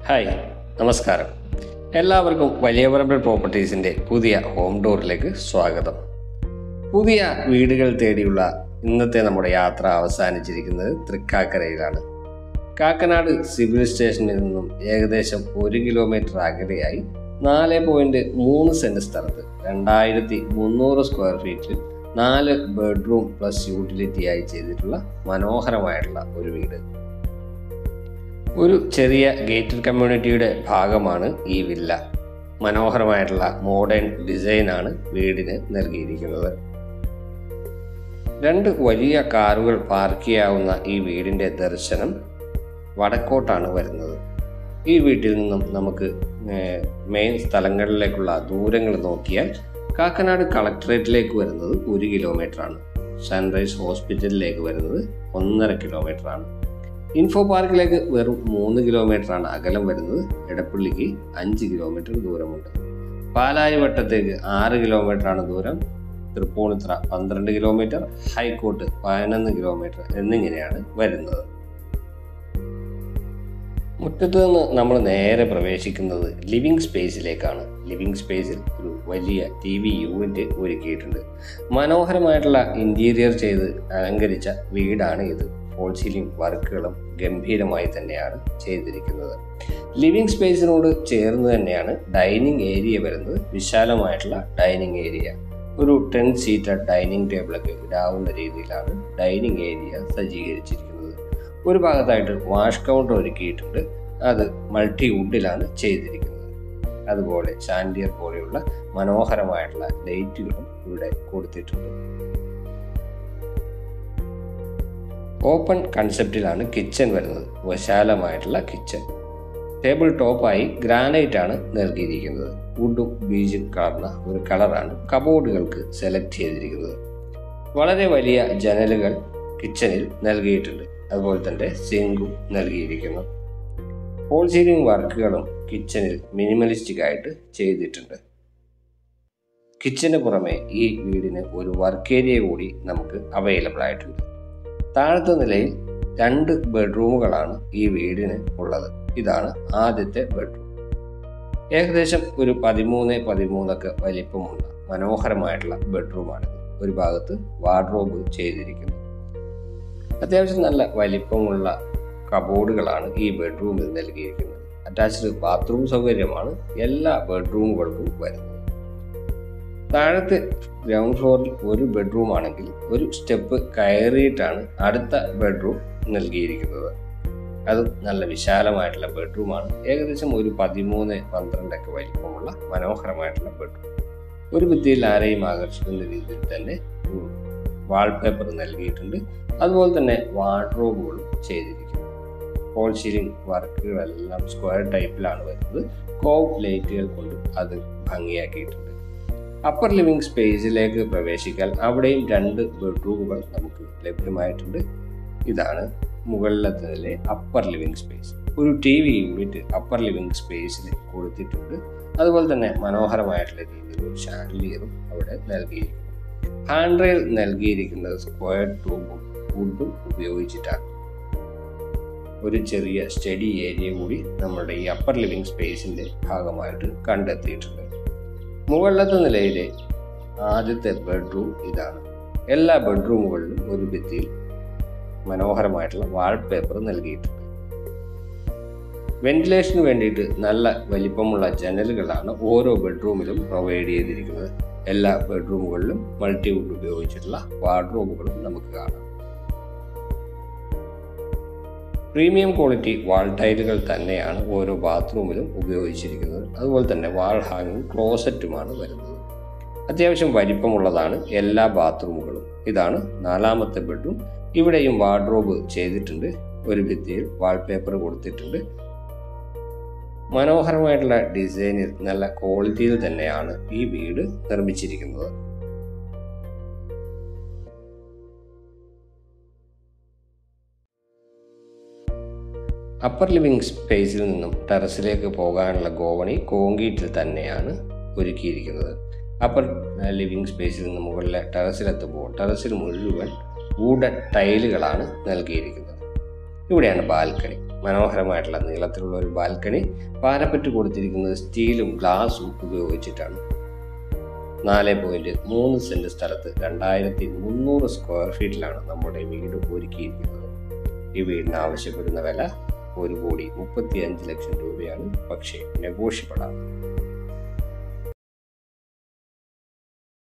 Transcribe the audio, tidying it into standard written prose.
Hi, നമസ്കാരം. എല്ലാവർക്കും വലിയ പറമ്പിൽ പ്രോപ്പർട്ടീസിൻ്റെ പുതിയ ഹോം ടൂറിലേക്ക് സ്വാഗതം. പുതിയ വീടുകൾ തേടിയുള്ള ഇന്നത്തെ നമ്മുടെ യാത്ര അവസാനിച്ചിരിക്കുന്നത് തൃക്കാക്കരയിലാണ്. കാക്കനാട് സിവിൽ സ്റ്റേഷനിൽ നിന്നും ഏകദേശം 1 കിലോമീറ്റർ അകലെയായി 4.3 സെൻറ് സ്ഥലത്ത് 2300 സ്ക്വയർ ഫീറ്റിൽ 4 ബെഡ്റൂം പ്ലസ് യൂട്ടിലിറ്റിയായി ചെയ്തിട്ടുള്ള മനോഹരമായിട്ടുള്ള ഒരു വീട്. ഒരു ചെറിയ ഗേറ്റഡ് കമ്മ്യൂണിറ്റിയുടെ ഭാഗമാണ് ഈ വില്ല. മനോഹരമായിട്ടുള്ള മോഡേൺ ഡിസൈനാണ് വീടിന് നൽകിയിരിക്കുന്നത്. 2 വലിയ കാറുകൾ പാർക്ക് ചെയ്യാവുന്ന ഈ വീടിൻ്റെ ദർശനം വടക്കോട്ടാണ് വരുന്നത്. ഈ വീട്ടിൽ നിന്നും നമുക്ക് മെയിൻ സ്ഥലങ്ങളിലേക്കുള്ള ദൂരങ്ങൾ നോക്കിയാൽ കാക്കനാട് കളക്ടറേറ്റിലേക്ക് വരുന്നത് 1 കിലോമീറ്ററാണ്. സൺറൈസ് ഹോസ്പിറ്റലിലേക്ക് വരുന്നത് 1.5 കിലോമീറ്ററാണ്. ഇൻഫോ പാർക്കിലേക്ക് വെറും 3 കിലോമീറ്ററാണ് അകലം വരുന്നത്. എടപ്പള്ളിക്ക് 5 കിലോമീറ്റർ ദൂരമുണ്ട്. പാലാരിവട്ടത്തേക്ക് 6 കിലോമീറ്ററാണ് ദൂരം. തൃപ്പൂണിത്തുറ 12 കിലോമീറ്റർ, ഹൈക്കോട്ട് 11 കിലോമീറ്റർ എന്നിങ്ങനെയാണ് വരുന്നത്. മുറ്റത്ത് നിന്ന് നമ്മൾ നേരെ പ്രവേശിക്കുന്നത് ലിവിംഗ് സ്പേസിലേക്കാണ്. ലിവിംഗ് സ്പേസിൽ ഒരു വലിയ TV യൂണിറ്റ് ഒരുക്കിയിട്ടുണ്ട്. മനോഹരമായിട്ടുള്ള ഇൻറ്റീരിയർ ചെയ്ത് അലങ്കരിച്ച വീടാണ് ഇത്. ഫോൾ സീലിംഗ് വർക്കുകളും ഗംഭീരമായി തന്നെയാണ് ചെയ്തിരിക്കുന്നത്. ലിവിംഗ് സ്പേസിനോട് ചേർന്ന് തന്നെയാണ് ഡൈനിങ് ഏരിയ വരുന്നത്. വിശാലമായിട്ടുള്ള ഡൈനിങ് ഏരിയ, ഒരു 10 സീറ്റർ ഡൈനിങ് ടേബിളൊക്കെ ഇടാവുന്ന രീതിയിലാണ് ഡൈനിങ് ഏരിയ സജ്ജീകരിച്ചിരിക്കുന്നത്. ഒരു ഭാഗത്തായിട്ട് വാഷ് കൗണ്ടർ ഒരുക്കിയിട്ടുണ്ട്. അത് മൾട്ടി വുഡിലാണ് ചെയ്തിരിക്കുന്നത്. അതുപോലെ ഷാൻഡിയർ പോലെയുള്ള മനോഹരമായിട്ടുള്ള ലൈറ്റുകളും ഇവിടെ കൊടുത്തിട്ടുണ്ട്. ഓപ്പൺ കൺസെപ്റ്റിലാണ് കിച്ചൺ വരുന്നത്. വിശാലമായിട്ടുള്ള കിച്ചൺ. ടേബിൾ ടോപ്പായി ഗ്രാനൈറ്റ് ആണ് നൽകിയിരിക്കുന്നത്. വുഡും ബീജും കലർന്ന ഒരു കളറാണ് കബോർഡുകൾക്ക് സെലക്ട് ചെയ്തിരിക്കുന്നത്. വളരെ വലിയ ജനലുകൾ കിച്ചണിൽ നൽകിയിട്ടുണ്ട്. അതുപോലെ തന്നെ സിങ്കും നൽകിയിരിക്കുന്നു. ഫോൾ സീലിംഗ് വർക്കുകളും കിച്ചണിൽ മിനിമലിസ്റ്റിക് ആയിട്ട് ചെയ്തിട്ടുണ്ട്. കിച്ചന് പുറമെ ഈ വീടിന് ഒരു വർക്ക് ഏരിയ കൂടി നമുക്ക് അവൈലബിൾ ആയിട്ടുണ്ട്. താഴത്തെ നിലയിൽ 2 ബെഡ്റൂമുകളാണ് ഈ വീടിന് ഉള്ളത്. ഇതാണ് ആദ്യത്തെ ബെഡ്റൂം. ഏകദേശം ഒരു 13x13 വലിപ്പമുള്ള മനോഹരമായിട്ടുള്ള ബെഡ്റൂമാണിത്. ഒരു ഭാഗത്ത് വാർഡ്രോബ് ചെയ്തിരിക്കുന്നു. അത്യാവശ്യം നല്ല വലിപ്പമുള്ള കബോർഡുകളാണ് ഈ ബെഡ്റൂമിൽ നൽകിയിരിക്കുന്നത്. അറ്റാച്ച്ഡ് ബാത്റൂം സൗകര്യമാണ് എല്ലാ ബെഡ്റൂമുകൾക്കും വരുന്നത്. താഴത്തെ ഗ്രൗണ്ട് ഫ്ലോറിൽ ഒരു ബെഡ്റൂം ആണെങ്കിൽ ഒരു സ്റ്റെപ്പ് കയറിയിട്ടാണ് അടുത്ത ബെഡ്റൂം നൽകിയിരിക്കുന്നത്. അതും നല്ല വിശാലമായിട്ടുള്ള ബെഡ്റൂമാണ്. ഏകദേശം ഒരു 13x12 വലിപ്പമുള്ള മനോഹരമായിട്ടുള്ള ബെഡ്റൂം. ഒരു ഭിത്തിയിൽ ആരെയും ആകർഷിക്കുന്ന രീതിയിൽ തന്നെ വാൾപേപ്പർ നൽകിയിട്ടുണ്ട്. അതുപോലെ തന്നെ വാർഡ്രോബുകളും ചെയ്തിരിക്കുന്നു. ഫോൾ സീലിംഗ് വർക്കുകളെല്ലാം സ്ക്വയർ ടൈപ്പിലാണ് വരുന്നത്. കോവ് ലൈറ്റുകൾ കൊണ്ട് അത് ഭംഗിയാക്കിയിട്ടുണ്ട്. അപ്പർ ലിവിംഗ് സ്പേസിലേക്ക് പ്രവേശിക്കാൻ അവിടെയും 2 ബെഡ്റൂമുകൾ നമുക്ക് ലഭ്യമായിട്ടുണ്ട്. ഇതാണ് മുകളിലത്തെ നിലയിലെ അപ്പർ ലിവിംഗ് സ്പേസ്. ഒരു TV യൂണിറ്റ് അപ്പർ ലിവിംഗ് സ്പേസിൽ കൊടുത്തിട്ടുണ്ട്. അതുപോലെ തന്നെ മനോഹരമായിട്ടുള്ള രീതിയിൽ ഒരു ഷാൻഡിലിയറും അവിടെ നൽകിയിരിക്കുന്നു. ഹാൻഡ് റെയിൽ നൽകിയിരിക്കുന്നത് സ്ക്വയർ ട്യൂബും വുഡും ഉപയോഗിച്ചിട്ടാണ്. ഒരു ചെറിയ സ്റ്റഡി ഏരിയ കൂടി നമ്മുടെ ഈ അപ്പർ ലിവിംഗ് സ്പേസിൻ്റെ ഭാഗമായിട്ട് കണ്ടെത്തിയിട്ടുണ്ട്. മുകളിലത്തെ നിലയിലെ ആദ്യത്തെ ബെഡ്റൂം ഇതാണ്. എല്ലാ ബെഡ്റൂമുകളിലും ഒരു ഭിത്തിയിൽ മനോഹരമായിട്ടുള്ള വാൾപേപ്പർ നൽകിയിട്ടുണ്ട്. വെന്റിലേഷന് വേണ്ടിയിട്ട് നല്ല വലിപ്പമുള്ള ജനലുകളാണ് ഓരോ ബെഡ്റൂമിലും പ്രൊവൈഡ് ചെയ്തിരിക്കുന്നത്. എല്ലാ ബെഡ്റൂമുകളിലും മൾട്ടിവുഡ് ഉപയോഗിച്ചിട്ടുള്ള വാർഡ്രോബുകളും നമുക്ക് കാണാം. പ്രീമിയം ക്വാളിറ്റി വാൾ ടൈലുകൾ തന്നെയാണ് ഓരോ ബാത്റൂമിലും ഉപയോഗിച്ചിരിക്കുന്നത്. അതുപോലെ തന്നെ വാൾ ഹാങ്ങിങ് ക്ലോസറ്റുമാണ് വരുന്നത്. അത്യാവശ്യം വലിപ്പമുള്ളതാണ് എല്ലാ ബാത്റൂമുകളും. ഇതാണ് 4ാമത്തെ ബെഡ്റൂം. ഇവിടെയും വാർഡ്രോബ് ചെയ്തിട്ടുണ്ട്. ഒരു ഭിത്തിയിൽ വാൾപേപ്പർ കൊടുത്തിട്ടുണ്ട്. മനോഹരമായിട്ടുള്ള ഡിസൈനിൽ നല്ല ക്വാളിറ്റിയിൽ തന്നെയാണ് ഈ വീട് നിർമ്മിച്ചിരിക്കുന്നത്. അപ്പർ ലിവിംഗ് സ്പേസിൽ നിന്നും ടെറസിലേക്ക് പോകാനുള്ള ഗോവണി കോൺക്രീറ്റിൽ തന്നെയാണ് ഒരുക്കിയിരിക്കുന്നത്. അപ്പർ ലിവിംഗ് സ്പേസിൽ നിന്ന് മുകളിലെ ടെറസിലെത്തുമ്പോൾ ടെറസിൽ മുഴുവൻ വുഡൻ ടൈലുകളാണ് നൽകിയിരിക്കുന്നത്. ഇവിടെയാണ് ബാൽക്കണി. മനോഹരമായിട്ടുള്ള നീളത്തിലുള്ള ഒരു ബാൽക്കണി. പാരപ്പറ്റ് കൊടുത്തിരിക്കുന്നത് സ്റ്റീലും ഗ്ലാസും ഉപയോഗിച്ചിട്ടാണ്. 4.3 സെന്റ് സ്ഥലത്ത് 2300 സ്ക്വയർ ഫീറ്റിലാണ് നമ്മുടെ വീട് ഒരുക്കിയിരിക്കുന്നത്. ഈ വീടിന് ആവശ്യപ്പെടുന്ന വില 1,35,00,000 രൂപയാണ്. പക്ഷേ നെഗോഷ്യബിൾ ആണ്.